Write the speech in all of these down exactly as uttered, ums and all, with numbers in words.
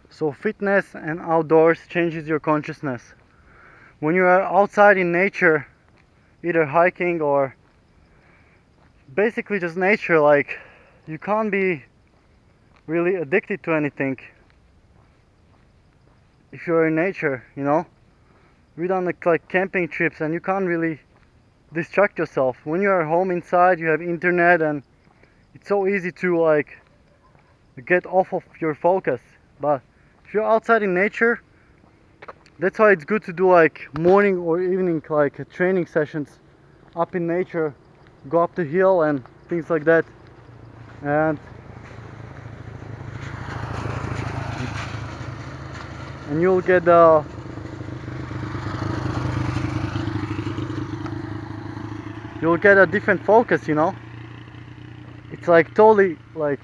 So fitness and outdoors changes your consciousness. When you are outside in nature, either hiking or basically just nature, like, you can't be really addicted to anything if you're in nature, you know. We done like, like camping trips and you can't really distract yourself. When you are home inside, you have internet and it's so easy to like get off of your focus. But if you're outside in nature, that's why it's good to do like morning or evening like training sessions up in nature, go up the hill and things like that. And and you'll get uh, you'll get a different focus, you know. It's like totally like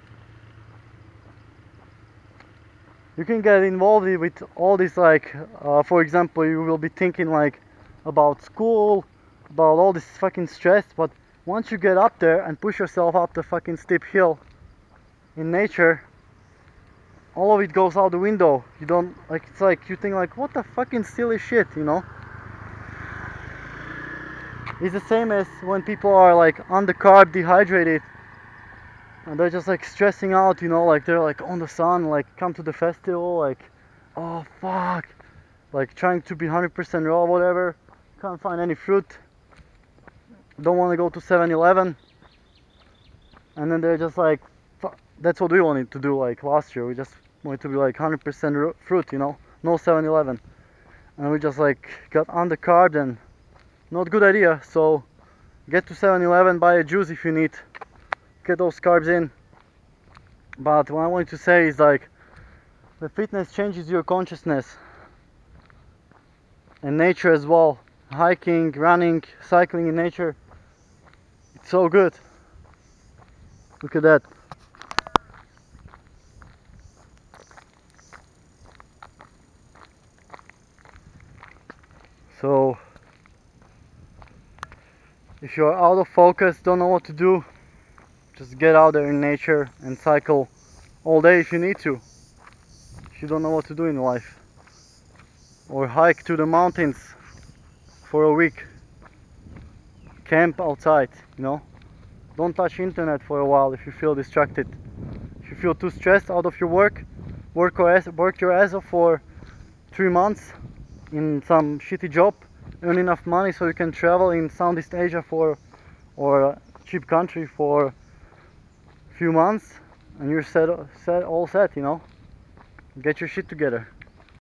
you can get involved with all this, like uh, for example, you will be thinking like about school, about all this fucking stress, but once you get up there and push yourself up the fucking steep hill in nature, all of it goes out the window. You don't like, it's like you think like, what the fucking silly shit, you know. It's the same as when people are like undercarb, dehydrated, and they're just like stressing out, you know, like they're like on the sun, like come to the festival, like, oh fuck, like trying to be one hundred percent raw, whatever, can't find any fruit, don't want to go to seven eleven, and then they're just like, fuck. That's what we wanted to do like last year. We just wanted to be like one hundred percent fruit, you know, no seven eleven, and we just like got undercarb and not good idea. So get to seven eleven, buy a juice if you need, get those carbs in. But what I wanted to say is like the fitness changes your consciousness, and nature as well. Hiking, running, cycling in nature, it's so good. Look at that. So if you're out of focus, don't know what to do, just get out there in nature and cycle all day if you need to, if you don't know what to do in life. Or hike to the mountains for a week. Camp outside, you know. Don't touch internet for a while if you feel distracted. If you feel too stressed out of your work, work, or ass, work your ass off for three months in some shitty job, earn enough money so you can travel in Southeast Asia for, or a cheap country for a few months, and you're set, set all set, you know. Get your shit together.